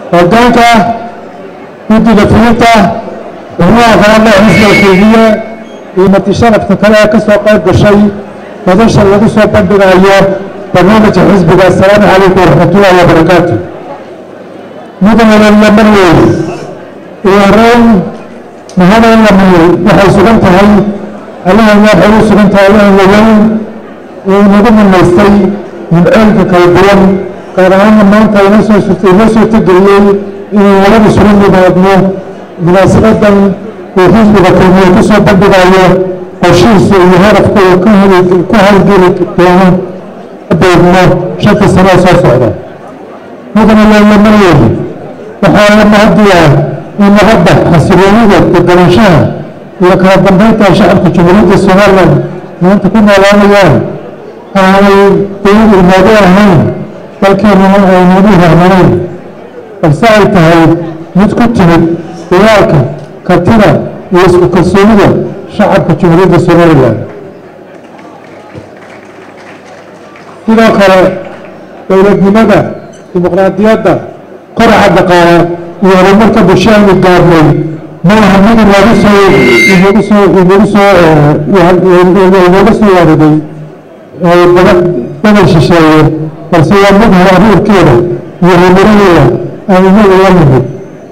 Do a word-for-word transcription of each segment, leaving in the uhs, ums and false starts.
هجانك ودي لفريقة هو هذا حزب الكلية وما تشارك تكلها كسوق الشيء فدش الذي سوق البداية برنامج حزب السلام عليكم ورحمة الله وبركاته. مدن المريض ويرون مهنا المريض وحيث كنت هاي الله الله حيث كنت الله اليوم ومدن المستي من ألف كيدون كرهان ما أنت ينسوا ينسوا تدريين ولا بسرعة بعدنا مناسبة وحزب الكلية كسوق البداية وشيء يعرف كل كهل كهل جيل كلام بيننا شكل السنة صار مدن المريض وحاول مهدية إن غدا حسيبونية تدرشها لكن بنيت شعب جمهورية الصومال وأنت كنا الآن أنا تقول الموضوع هين بل كان موضوعها هين فسألتها متكتمة وياك كتيرة يسوق الصومال شعب جمهورية الصومال إذا كان دولة لماذا ديمقراطية قرع الدقائق ورمركب الشام القابلين ما هم من الرسول الرسول الرسول الرسول الذي بنى الشيء فسوى منها أبوه كذا يهمريه أن يهمر يهمر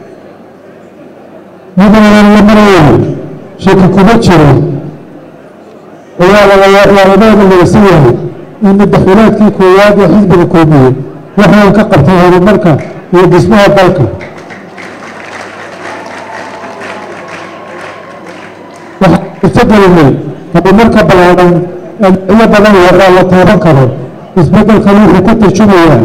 مدن المريض شيء كبتشره ويا ويا ويا من الرسول إن الدخولات كي كوياد وحزب الكومية وحنا نكقبت هذه المركة هي جسمها البلكة وحنا لي هذا المركة بلادن هي بلان وراء الله تابان كرو إسبدل كانوا حكومة الشمولية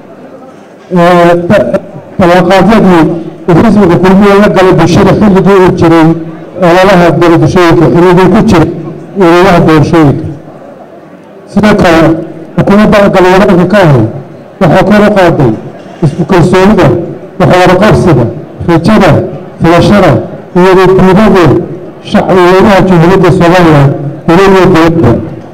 طلاقات يدني وحزب الكومية يقل بالشرح اللي دور الجرين ولا لها دور الشيك اللي دور كتشر ولا لها دور شيك سنكا وكما بعد الورق كاهل وحكومة قاضي اسمه كالسولدة وحوار قرصدة في الجنة في الشرع ويريد بيبادر شعب ويريد جمهورية الصومالية ويريد يبدأ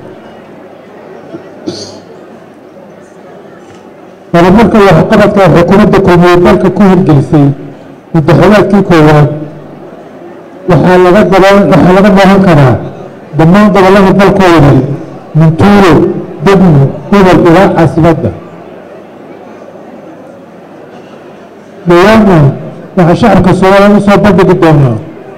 ولملك وحقبت حكومة كومية بلك كوه الجلسي والدخولات كي كوان وحالغات بلان وحالغات بلان كنا دمان بلان بلكوه من طوله دبن إلى الإراء عاصمته بيانا مع شعب الصومال يصاب بدك الدنيا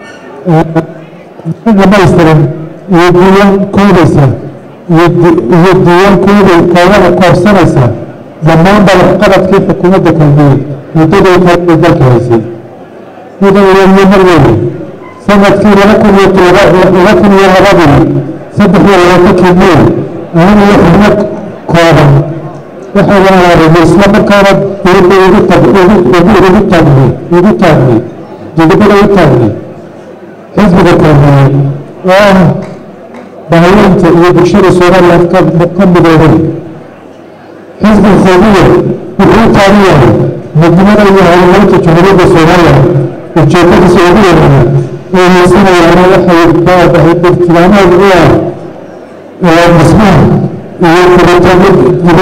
لما يستلم يديان كودسا يديان كودي كوانا كورسانسا زمان بالحقرة كيف حكومة الكومية يدود يتحدث ذلك هيسي يدود يوم يوم سنة كيف لكم يطلق لكم يا رجل صدق يا رجل أنا يحبك كورا وحنا الإسلام كانت يريد يريد يريد يريد تبني يريد تبني يريد يريد تبني حزب الكومية واه بعينت يبشر الصومال كم كم بدوري حزب الكومية يقول تاريخ مدمر الولايات الجمهورية الصومالية والجمهورية السعودية والمسلمين يعني وحي بعد عدة كلامات الأولى والمسلمين يبتدئ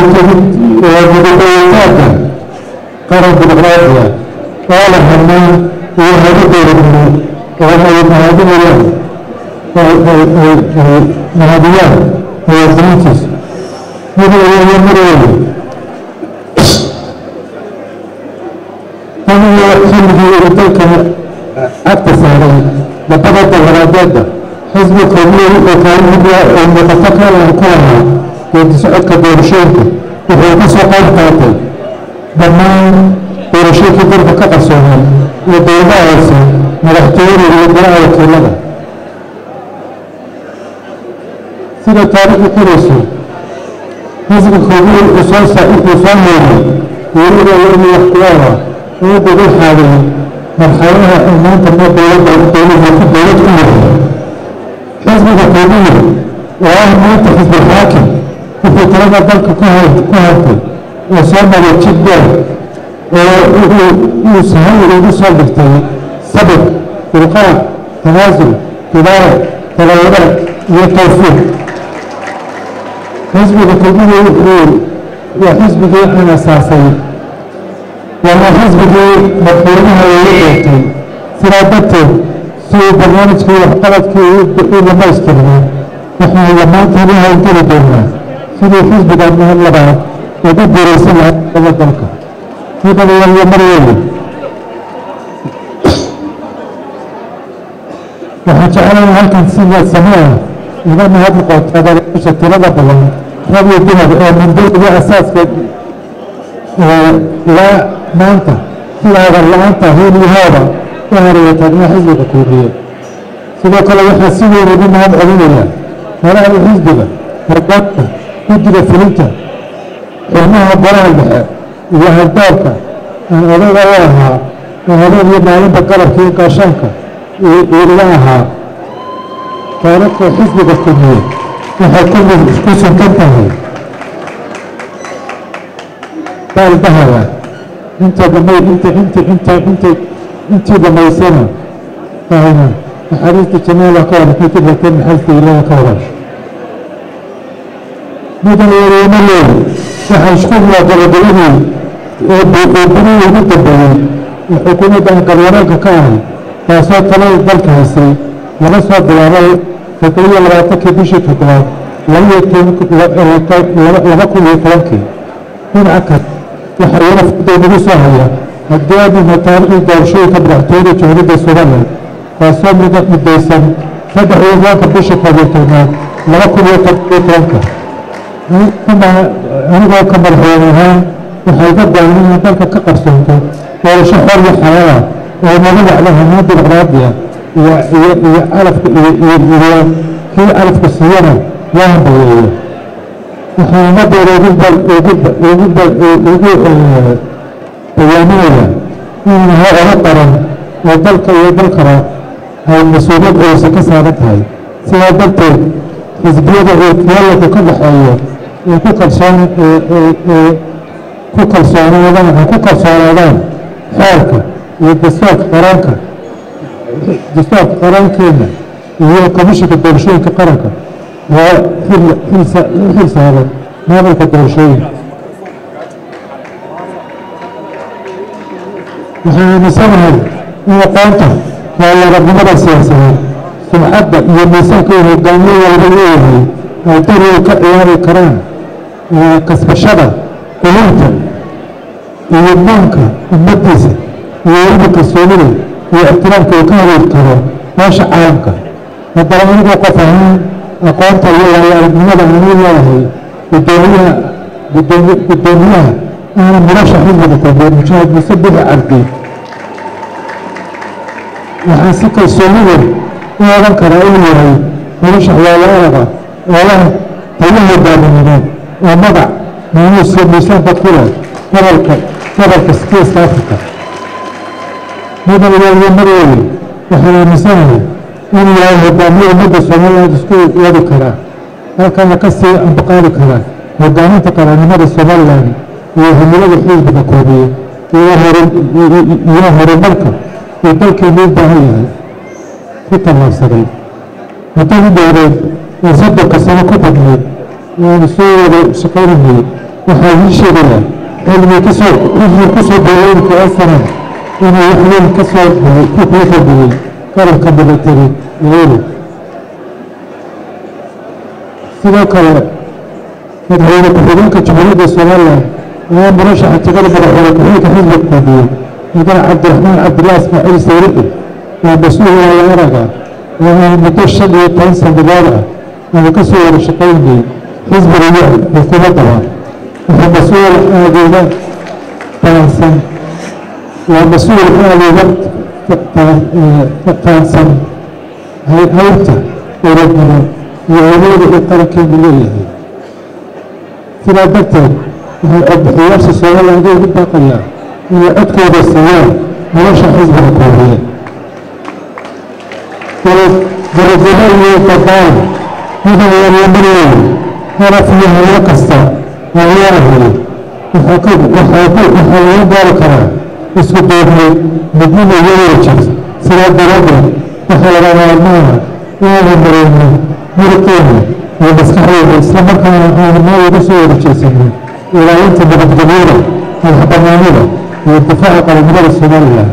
يبتدئ قرن بالغربية قال حنا وهذا دورنا وهذا هذا اليوم مهديان هو فرنسيس هذا اليوم مريض أنا يحسن في تلك التساري لبدأت الغربية حزب الكومية وكان المتفكر الكورة وتسعد كدور شيكي وهو تسعد قاطع بمان دور شيكي دور فكرة الصومال ودور عاصي مرحتين ودور وكلها سيدة تاريخ كرسي حزب الكومية وصال سعيد وصال موري يريد يوم الاحتوارة ويبدو بالحالي مرحلها أمان تنمى دولة دولة دولة كلها حزب الكومية وأهم أنت حزب الحاكم وفي طلبة ذلك كهرت كهرت وصلنا للجدة ويسهل ويوصل بالتالي سبب إلقاء تنازل تبارك تغيرات والتوفيق حزب الكومية يقول وحزب غير أساسي وما xisbigii madaxweynaha ugu doortay sidaa darteed si uu barnaamijkii waxqabadkii u dhamaystirnay waxaanu maanta la hawlgeli doonaa sidii xisbiga mahad labaad ugu guuraysan lahaa daba dalka mudan waliyo marweeye waxaan jeclahay halkan sida samee uga mahad noqo taageerayaasha tirada badan rag iyo dumar ee mandowga asaaska la maanta sidaaga la-aanta heliyahaada u hareeya taagna xisbiga kuubiye sidoo kale waxaa si weyn ugu mahad celinayaa holaha xisbiga hogaanka guddiga fulinta xubnaha golaha dhexe iyo haldoorka aan odaga u ahaa oo habeen iyo maalinta garabka iyo gaashaanka iila ahaa taariikhda xisbiga kuubiye waxay ku suntan tahay baaldahaya inta damay inta inta inta inta intii dhammaysana ahayna naxariista jannada ka hor intii jirteen naxariista ilaaha ka hor mudan weeriyana leey waxaa isku muwaadaladeladii ee burihii ugu dambeeyey ee xukuumaddan galwareegka ka ahay taasoo talada dalka haysay laga soo bilaabay toddobiyo labaatankii bishii toddobaad laba kun iyo tobankii dhinaca kale waxaa iyana fudday nagu soo haya haddii aadina taariikhdii doorashooyinka madaxtooyada jamhuuriyadda somalilan taasoo midaysan saddex iyo tobanka bishii koob iyo tobnaad laba kun iyo toddobiyo tobanka anigoo ka madaxweyne ahaan waxay ga go'an inay dalka ka qabsoonto doorasho xor iyo xalaala oo naga dhacda hanaan dimuqraadiya iyo iyo calafka iyo kii calafka siiyana loo hambalyeeyo waxaa ummaddeeda ugu bayaaminaya in nahay oga qaran oo dalka iyo dalkaba ay mas-uuliyad culisa ka saaran tahay sidaa darteed xisbiyada ee kiyaalaka ka dhaxeeyo ee ku kalsoon ku kalsoonaadaan ha ku kalsoonaadaan xeerka iyo dastuurka qaranka dastuurka qarankeena iyo komishinka doorashooyinka qaranka waa xil saaran maamulka doorashooyinka waxaan aaminsanahay in aqoonta waalarabnimada siyaasadeed sumcadda iyo miisaanka uu hogaamiye walba leeyahay ay dariga ka ciyaari karaan kasbashada qulubta iyo maanka ummaddiisa iyo weliba kalsoonida iyo ixtiraamka uu ka haleeli karo meesha caalamka haddaba anigoo qof ahaan aqoonta iyo waayo-aragnimada aanu leeyahay gudoomiyaha guddoomiyaha aana murasha xisbiga kuubiye mujaahid muuse bixi cabdi waxaan si kalsoonida u ogan karaa inuu yahay murashax waayo-araga oo leh tayo hogaamineed oo magac maamuuska miisaanka ku leh gobolka gobolka geeska africa mudan waliyo marweeye waxaan aaminsanahay inuu yahay hogaamiye ummadda somaliland isku wadi karaa halkana ka sii ambaqaadi karaa hogaaminta qarannimada somaliland iyo himilada xisbiga kuubiye iyo horumarka uu dalkeenu u baahan yahay ku tallaabsaday muddadii dheereed ee soddonka sano ku badneed waanu soo wada shaqaynayay waxaa ii sheegaya xilmii kasoo wixii kusoo dawooyinka asanan inuu waxweyn ka soo ku kuu fadhiyey qaranka milatari eedu sidoo kale madaxweyne ku-xigeenka jamhuuriyadda somaliland ayaa murashaxa tigada madaxweyne ku-xigeenka xisbiga kuubiye mudan cabdiraxmaan cabdillah ismaaciil sawrici waa mas-uul waayo-araga oo aan muddo shan iyo toban sannadood ah aanu ka soo wada shaqaynay xisbiga iyo xukuumaddaba wuxuu mas-uul aadooga fahansan waa mas-uul aadooga fahansan hawrta dowladnimo iyo awoodda uu qarankeenu leeyahay sidaa darteed waxay codbixiyaasha somaliland ugu baaqayaa inay codkooda siiyaan nolosha xisbiga kuubiye darajado iyo badaan mudan waliyo marweeye haraf iyo hawlo kasta oo leedahay waxaa laga gaari karaa isku duubnay midnimo iyo wadajir sidaa daraaddeed waxaa laga maarmaana inaanu mareyno muruqeena iyo maskaxdeena islamarkaana aanu meel uga soo wada jeesanay ilaalinta nabadgelyada madaxbannaanida والدفاع عن قومية الصومالية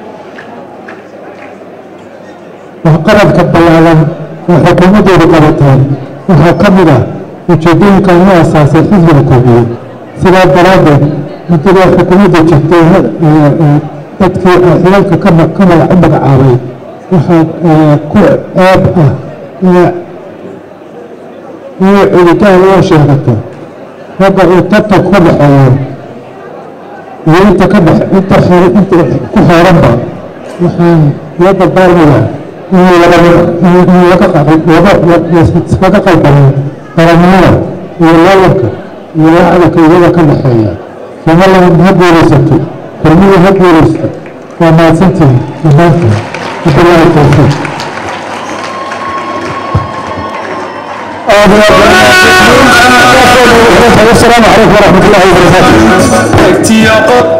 وقرب كبلالا وحكومته بقرتين وحكمنا وجدين كانوا أساسا حزب الكوبية سلا برادة مثل حكومته جدين تدكي حلالك كما كما عندك عاري وحد كل آب هي هي اللي كان هو شهرته هذا يتطلب كل حياة وانت كبح انت خير انت كحرمبا وحن يد الدارمية هي هي وقع وقع وقع قلبه قرنية ويلاك ويلاك يلا كل حياة فما لهم هدي رزقته كلمة هدي رزقته وما سنتي ومالك وبالله التوفيق. السلام عليكم ورحمة الله وبركاته.